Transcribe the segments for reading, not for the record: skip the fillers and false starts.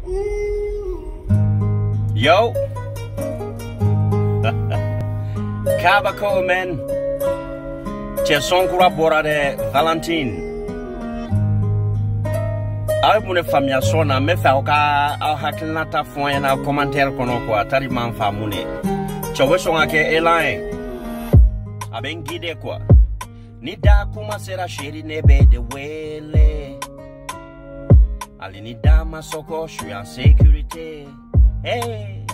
Yo. Kabako men. Che son kura de Valentine. Awe mune famia sona me fa oka au hakilnata fon na commentaire kono kwa tari man fa mune. Chowe songa ke elain. Aben guide quoi. Ni da kuma sera sheri nebe de wele. Ali ni da masoko, je suis en sécurité. Hey.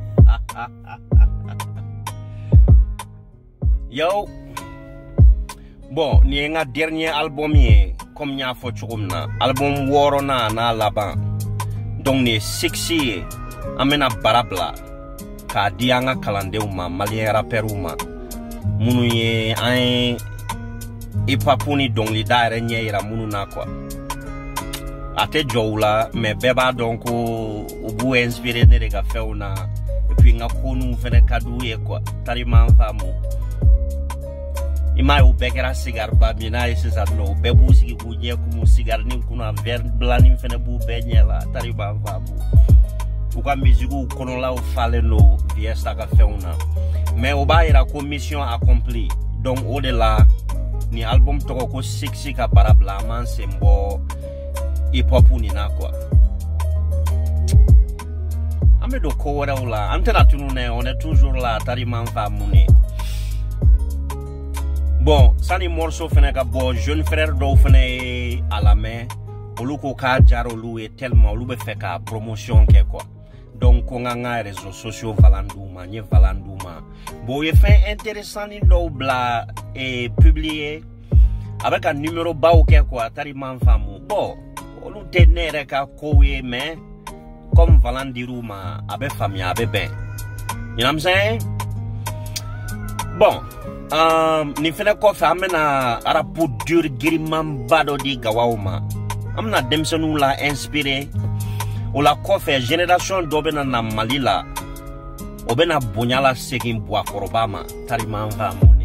Yo. Bon, ni nga dernier album ye comme nya fo chugumna. Album worona na laban. Donc ni 6 ye amena barabla. Ka dianga kalandeu ma malien rapperu ma. Munu ye ein ipapuni donc li daire nyeira munu na kwa. Ate joula me beba donc ubu inspiré ne rega feuna et puis nga konu fene kadu ye kwa tari man famu. Ima u bekera cigar ba mina ese sa no bebu sigi kunye kumu cigar nim kuna ver blanim fene bu benyela tari man famu. Uka musique kono la u fale no Viesta ka feuna. Mais au bas la commission accomplie. Donc au-delà ni album toko ko 6 ka barabla man sembo hip hop ni na quoi. Ame do ko wala la antena tunune on est toujours là tari man fa mune. Bon, sani morceau fene ka bo jeune frère do fene à la main. Oluko ka jaro loué tellement olu be fait ka promotion ke quoi. Donc on a les réseaux sociaux valanduma, nye valanduma. Bon, il fait intéressant ni do bla et publié avec un numéro bas ou quoi, tari man famu. Bon, on tenere ka kowe mais comme valandiruma abe famille abe ben. You know what I'm saying? Bon, ni fene ko fa amena arapu dur giriman bado di gawauma. Amna demsonu la inspiré. O la kofe génération d'obena na malila obena bonyala sekin boa Koroba ma tari manva mune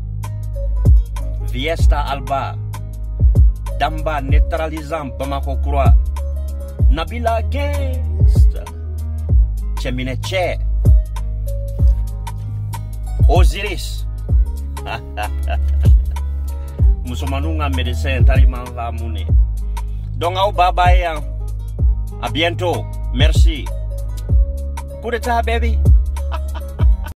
Viesta alba damba neutralisant Bamako croix Nabila gangsta chemine che Osiris musomanunga médecin tari manva mune donc au baba ya. À bientôt. Merci. Coup d'état, baby.